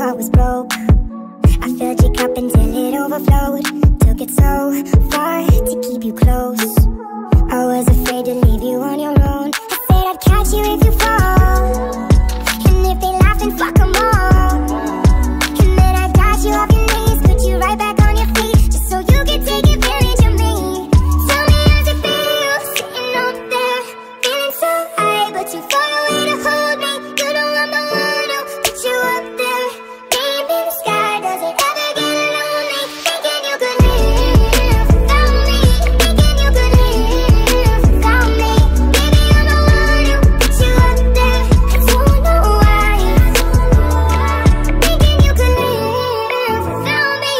heart was broke. I filled your cup until it overflowed. Took it so far to keep you close. I was afraid to leave you on your own. I said I'd catch you if you fall, and if they laugh, then fuck them all. And then I got you off your knees, put you right back on your feet, just so you could take advantage of me. Tell me how's it feel, sitting up there, feeling so high, but too far away to hold me. You know I'm the one who put you up there, name in the sky. Does it ever get lonely, thinking you could live without me, thinking you could live without me? Maybe I'm the one who put you up there, I don't know why, thinking you could live without me,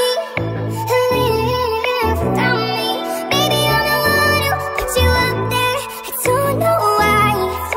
live without me. Maybe I'm the one who put you up there, I don't know why.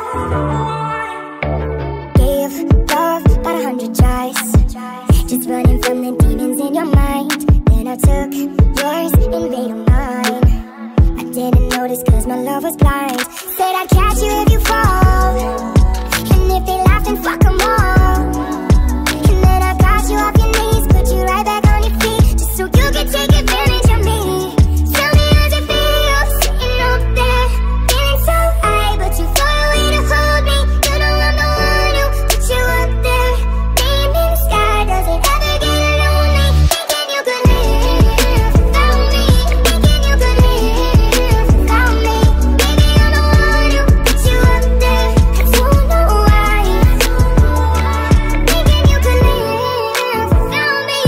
Gave love about 100 tries, just running from the demons in your mind. Then I took yours and made them mine. I didn't notice cause my love was blind. Said I'd catch you if you fall, and if they laugh, then fuck them all. And then I got you off your knees, put you right back on your feet, just so you could take advantage of me. Tell me how's it feel, sitting up there, feeling so high, but too far away to hold me. You know I'm the one who put you up there, name in the sky. Does it ever get lonely, thinking you could live without me, thinking you could live without me? Maybe I'm the one who put you up there, I don't know why, thinking you could live without me,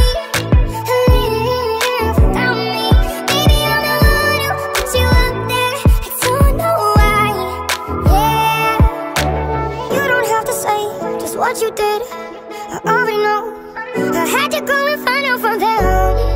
live without me. Maybe I'm the one who put you up there, I don't know why. Yeah, you don't have to say just what you did, I already know. I had to go and find out from them.